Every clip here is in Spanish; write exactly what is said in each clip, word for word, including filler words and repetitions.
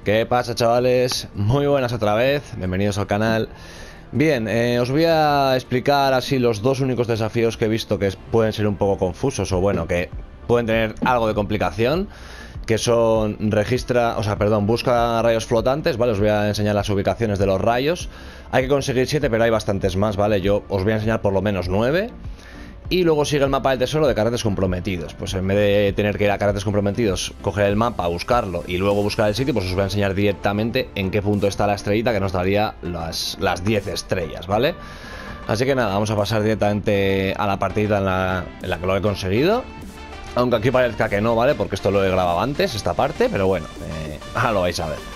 ¿Qué pasa, chavales? Muy buenas otra vez, bienvenidos al canal. Bien, eh, os voy a explicar así los dos únicos desafíos que he visto que pueden ser un poco confusos, o bueno, que pueden tener algo de complicación, que son registra, o sea, perdón, busca rayos flotantes, ¿vale? Os voy a enseñar las ubicaciones de los rayos. Hay que conseguir siete, pero hay bastantes más, ¿vale? Yo os voy a enseñar por lo menos nueve. Y luego sigue el mapa del tesoro de carretes comprometidos. Pues en vez de tener que ir a carretes comprometidos, coger el mapa, buscarlo y luego buscar el sitio, pues os voy a enseñar directamente en qué punto está la estrellita que nos daría las, las diez estrellas, ¿vale? Así que nada, vamos a pasar directamente a la partida en la, en la que lo he conseguido. Aunque aquí parezca que no, ¿vale? Porque esto lo he grabado antes, esta parte, pero bueno, eh, ahora lo vais a ver.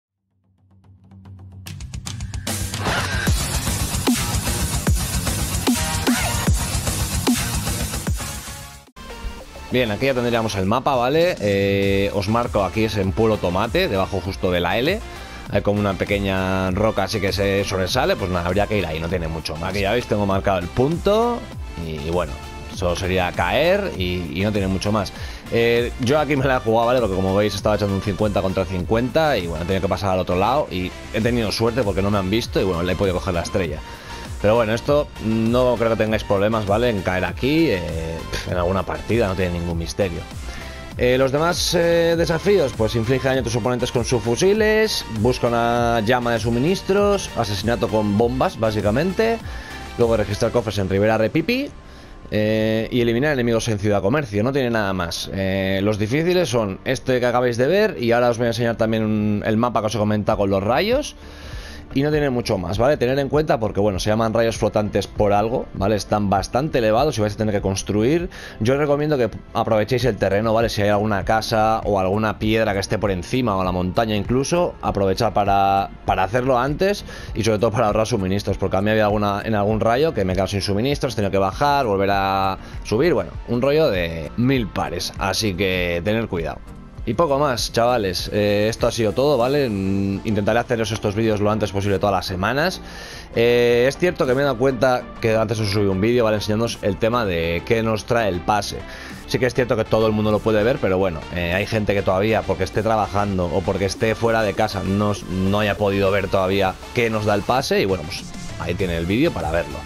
Bien, aquí ya tendríamos el mapa, ¿vale? Eh, os marco, aquí es en Pueblo Tomate, debajo justo de la L. Hay como una pequeña roca así que se sobresale, pues nada, habría que ir ahí, no tiene mucho. Aquí ya veis, tengo marcado el punto y bueno, solo sería caer y, y no tiene mucho más. Eh, yo aquí me la he jugado, ¿vale? Porque como veis estaba echando un cincuenta contra cincuenta y bueno, he tenido que pasar al otro lado y he tenido suerte porque no me han visto y bueno, le he podido coger la estrella. Pero bueno, esto no creo que tengáis problemas, ¿vale? En caer aquí, eh, en alguna partida, no tiene ningún misterio. Eh, los demás eh, desafíos, pues inflige daño a tus oponentes con sus fusiles, busca una llama de suministros, asesinato con bombas, básicamente. Luego registrar cofres en Ribera Repipi. Eh, y eliminar enemigos en Ciudad Comercio, no tiene nada más. Eh, los difíciles son este que acabáis de ver y ahora os voy a enseñar también un, el mapa que os he comentado con los rayos. Y no tiene mucho más, ¿vale? Tener en cuenta porque, bueno, se llaman rayos flotantes por algo, ¿vale? Están bastante elevados y vais a tener que construir. Yo os recomiendo que aprovechéis el terreno, ¿vale? Si hay alguna casa o alguna piedra que esté por encima o la montaña incluso, aprovechad para, para hacerlo antes y sobre todo para ahorrar suministros, porque a mí había alguna, en algún rayo que me he quedado sin suministros, he tenido que bajar, volver a subir, bueno, un rollo de mil pares, así que tener cuidado. Y poco más, chavales, eh, esto ha sido todo, ¿vale? Intentaré haceros estos vídeos lo antes posible todas las semanas. eh, Es cierto que me he dado cuenta que antes os subí un vídeo, ¿vale? Enseñándoos el tema de qué nos trae el pase. Sí que es cierto que todo el mundo lo puede ver, pero bueno, eh, hay gente que todavía, porque esté trabajando o porque esté fuera de casa, no, no haya podido ver todavía qué nos da el pase. Y bueno, pues ahí tiene el vídeo para verlo.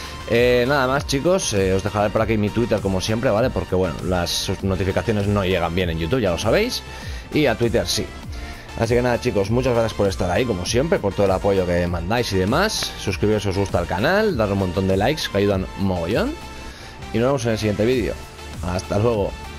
Eh, nada más, chicos, eh, os dejaré por aquí mi Twitter como siempre, ¿vale? Porque bueno, las notificaciones no llegan bien en YouTube, ya lo sabéis. Y a Twitter sí. Así que nada, chicos, muchas gracias por estar ahí, como siempre, por todo el apoyo que mandáis y demás. Suscribiros si os gusta el canal, darle un montón de likes que ayudan mogollón. Y nos vemos en el siguiente vídeo. Hasta luego.